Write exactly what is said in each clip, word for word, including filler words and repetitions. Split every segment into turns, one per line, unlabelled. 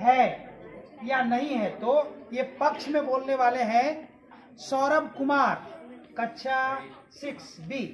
है या नहीं है। तो ये पक्ष में बोलने वाले हैं सौरभ कुमार, कक्षा सिक्स बी।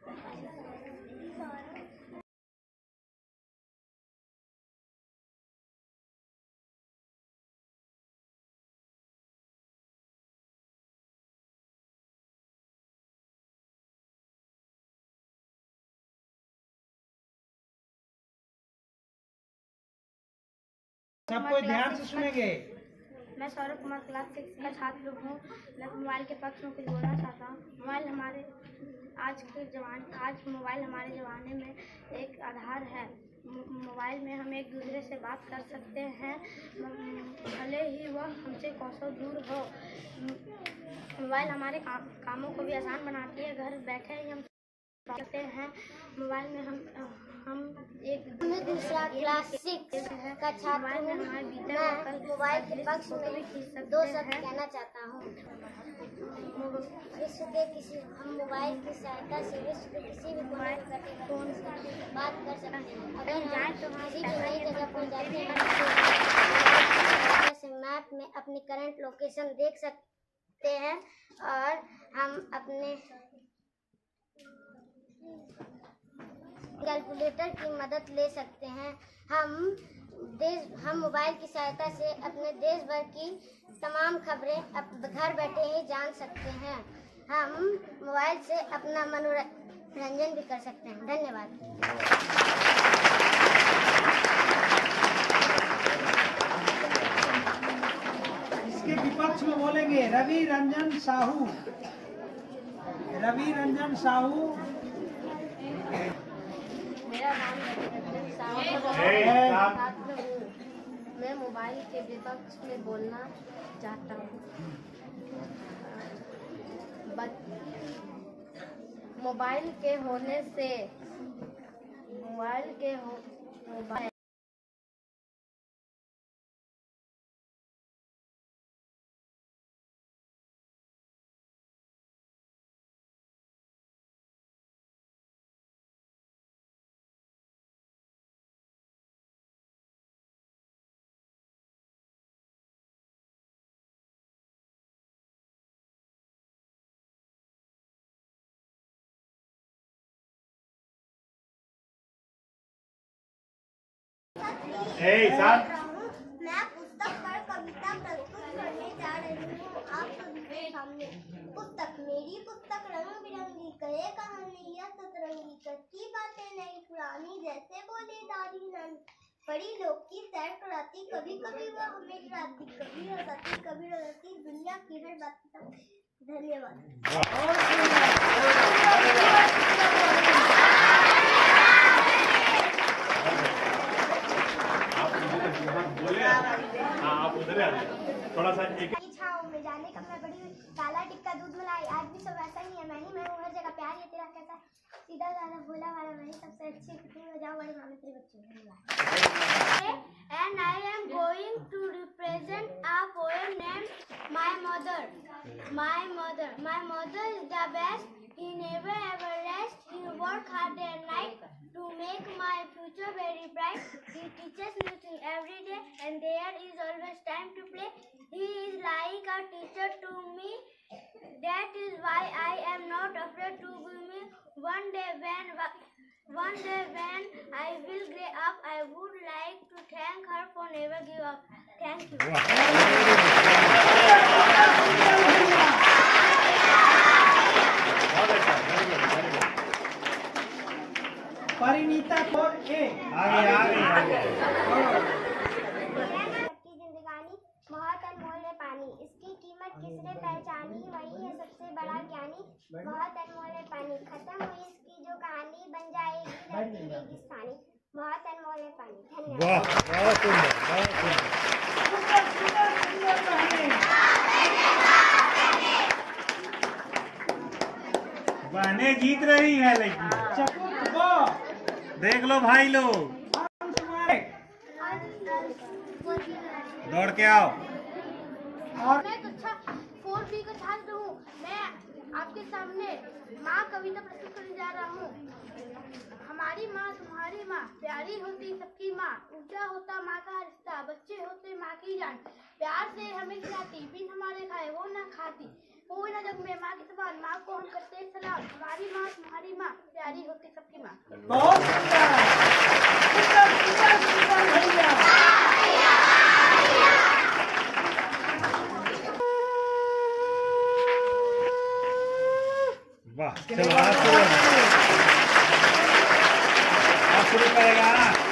सब कोई ध्यान से सुनेंगे।
मैं सौरभ कुमार क्लास सिक्स का छात्र हूँ। मैं मोबाइल के पक्ष में कुछ बोलना चाहता हूँ। मोबाइल हमारे आज के जमाने आज मोबाइल हमारे ज़माने में एक आधार है। मोबाइल में हम एक दूसरे से बात कर सकते हैं, भले ही वह हमसे कोसों दूर हो। मोबाइल हमारे काम, कामों को भी आसान बनाती है। घर बैठे ही हम सकते हैं। मोबाइल में हम हम एक
मैं दूसरा क्लास सिक्स का छात्र हूँ। मैं मोबाइल के पक्ष में दो शब्द कहना चाहता हूँ। विश्व के किसी हम मोबाइल की सहायता से विश्व के किसी भी फोन से बात कर सकते हैं। अगर जाए तो किसी भी नई जगह पर जाते हैं जैसे मैप में अपनी करंट लोकेशन देख सकते हैं और हम अपने कैलकुलेटर की मदद ले सकते हैं। हम देश हम मोबाइल की सहायता से अपने देश भर की तमाम खबरें घर बैठे ही जान सकते हैं। हम मोबाइल से अपना मनोरंजन भी कर सकते हैं। धन्यवाद।
इसके विपक्ष में बोलेंगे रवि रंजन साहू। रवि रंजन साहू।
मेरा नाम रवि साहू है। मैं मोबाइल के विपक्ष में बोलना चाहता हूँ। मोबाइल के होने से मोबाइल के हो मोबाइल
Hey, son.
मैं पुस्तक पर कविता प्रस्तुत करने जा रही हूँ आप सभी के सामने। पुस्तक मेरी पुस्तक रंग बिरंगी करे कहानी यह सतरंगी कच्ची बातें नई पुरानी जैसे बोले दादी नानी। बड़ी लोग की सैर कराती कभी कभी वह हमें डराती कभी हंसाती कभी रुलाती दुनिया की हर बात तक। धन्यवाद।
थोड़ा सा एक
छाँव में जाने कब मैं बड़ी काला टिक्का दूध मलाई आज भी सब ऐसा ही है। मैं ही मैं हूँ हर जगह प्यार ये तेरा कैसा सीधा साधा भोला वाला मैं ही सबसे अच्छी कुकिंग में जाऊँ बड़े मामे तेरे बच्चे। धन्यवाद। And I am going to represent a poem named My Mother. My mother, my mother is the best. He never ever rests. He work hard day and night to make my future very bright. He teaches new things every day, and there is always time to play. He is like a teacher to me. That is why I am not afraid to be me. One day when one day when I will grow up, I would like to thank her for never give up. Thank you.
Parineeta को ए
आगे आगे आगे।
की जिंदगानी बहुत अनमोल है पानी इसकी कीमत किसने पहचानी वही है सबसे बड़ा ज्ञानी। बहुत अनमोल है पानी खत्म हुई इसकी जो कहानी बन जाएगी धरती रेगिस्तानी। बहुत अनमोल है पानी। धन्यवाद।
वाह बहुत सुंदर बहुत सुंदर। बहने जीत रही है लेकिन देख लो भाई लोग दौड़ के आओ।
मैं कक्षा फोर बी का छात्र हूँ। मैं
आपके सामने माँ कविता प्रस्तुत करने जा रहा हूँ। हमारी माँ तुम्हारी माँ, प्यारी होती सबकी माँ, ऊंचा होता माँ का रिश्ता, बच्चे होते माँ की जान, प्यार से हमें खिलाती, बिन हमारे खाए वो ना खाती, कोई ना जग में माँ के समान, माँ को हम करते सलाम। हमारी माँ तुम्हारी माँ, प्यारी होती सबकी माँ।
बहुत सुंदर सुंदर सुंदर सुंदर भैया।
वाह, चलो आप शुरू आप शुरू करेगा।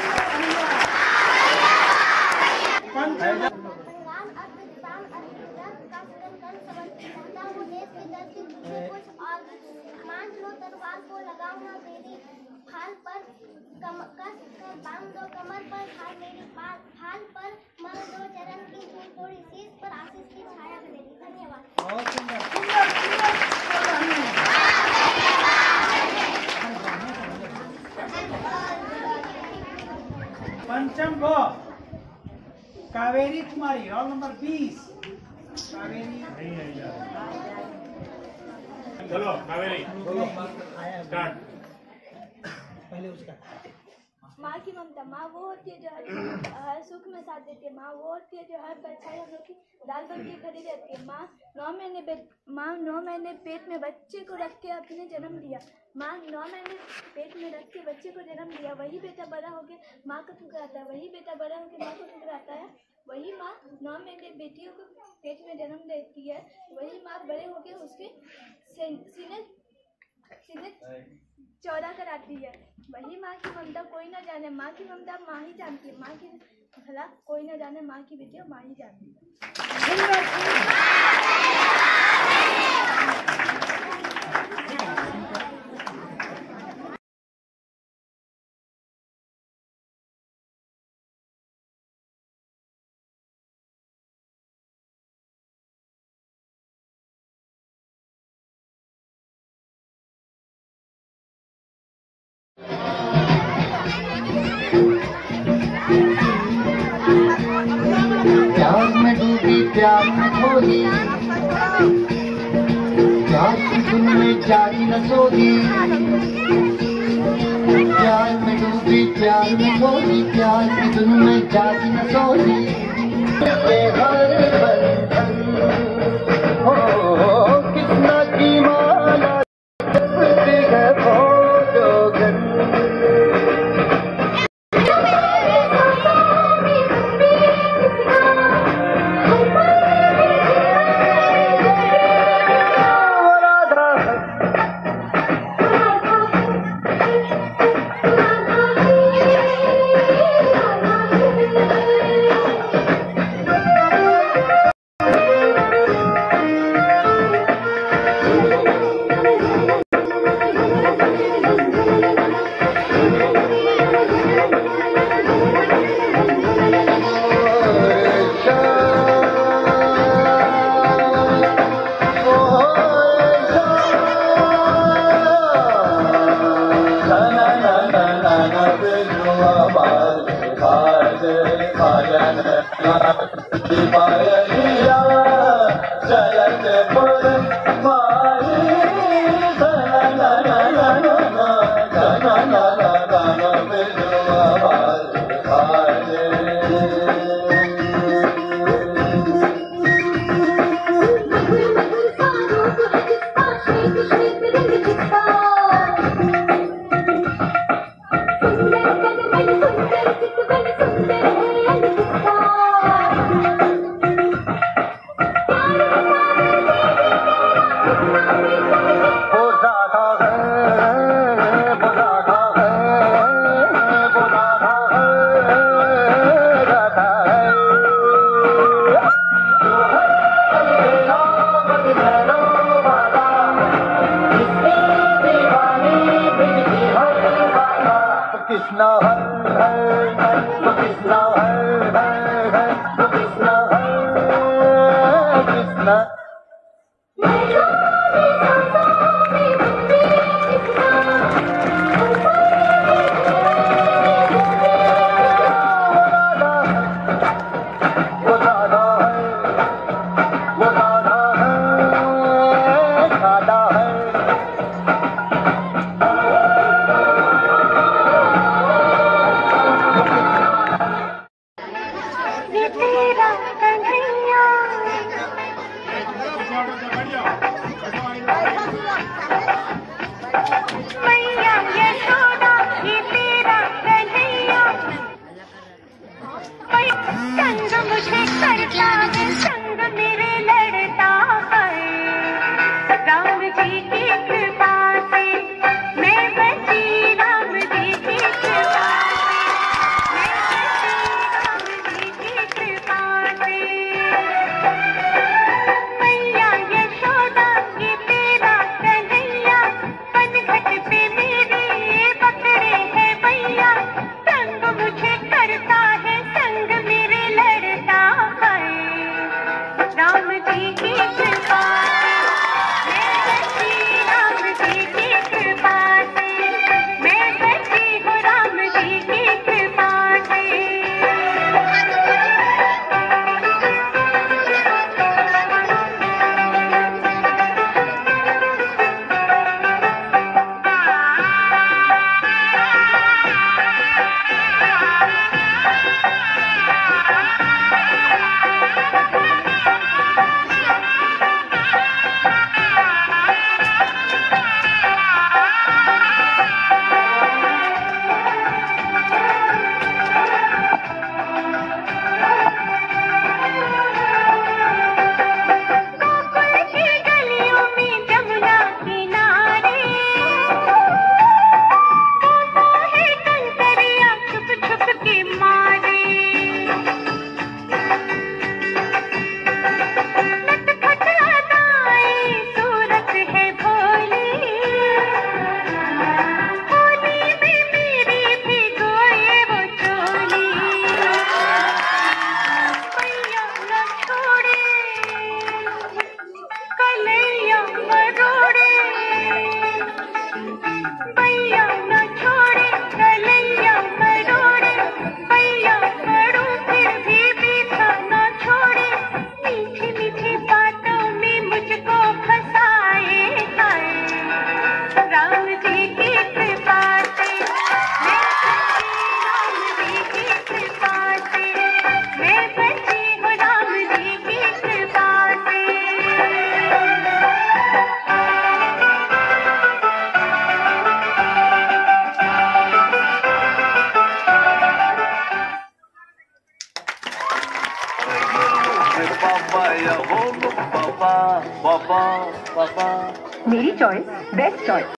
पंचम
संग्राम अर्थ विराम अर्थ रथ का सदन कर सबल कहता हूँ देश के दर से तुझे कुछ और मान लो तलवार को लगाओ ना मेरी फाल पर कम कस कर बांध दो कमर पर ढाल मेरी फाल फाल पर मर दो चरण की धूल थोड़ी शीश पर आशीष की छाया मेरी। धन्यवाद।
बहुत सुंदर सुंदर सुंदर पंचम ब कावेरी कुमारी, रोल नंबर बीस। कावेरी
नहीं है यार। चलो कावेरी स्टार्ट।
पहले उसका।
माँ की ममता, माँ वो होती है जो हर हर सुख में साथ देती है, माँ वो होती है जो हर परछाई हम लोग की दाल बन के खड़ी रहती है। माँ नौ महीने पेट माँ नौ महीने पेट में बच्चे को रख के अपने जन्म दिया, माँ नौ महीने पेट में रख के बच्चे को जन्म दिया। वही बेटा बड़ा होके माँ को ठुकराता है, वही बेटा बड़ा होके माँ को ठुकराता है। वही माँ नौ महीने बेटियों को पेट में जन्म देती है, वही माँ बड़े होके उसके सीने सीने चौड़ा कराती है। वही माँ की ममता कोई ना जाने, माँ की ममता माँ ही जानती है, माँ की भला कोई ना जाने, माँ की बेटी माँ ही जानती है।
प्यार में डूबी प्यार में खोई, प्यार की धुन में जागी न सोई। प्यार में डूबी प्यार में खोई, प्यार की धुन में जागी न सोई। हर बंधन हो कितना की माला जपती है वो जोगन। कृष्णा है कृष्णा है कृष्णा है कृष्णा। वो राधा है वो राधा है राधा
पापा।
मेरी चॉइस बेस्ट चॉइस।